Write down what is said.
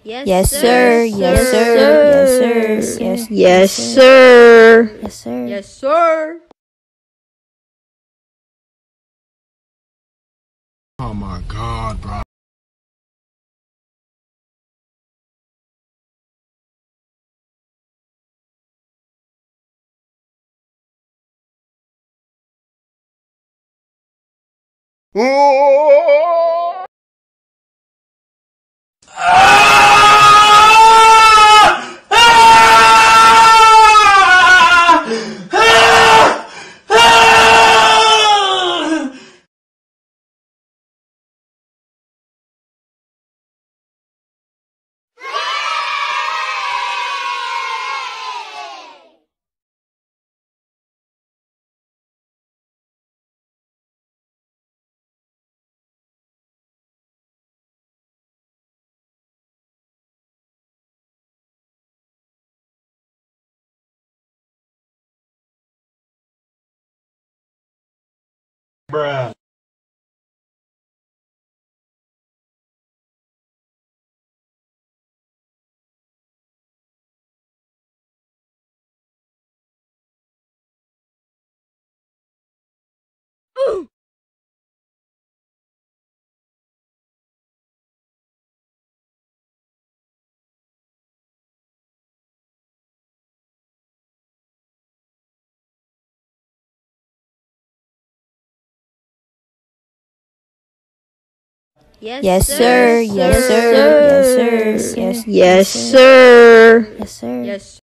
Yes, sir. Yes, sir. Yes, sir. Yes, Yes, sir. yes, sir. Yes, sir. Oh my God, bro. Bruh. Yes, sir. Yes, sir. Yes, sir. Yes, sir. Yes, sir. Yes,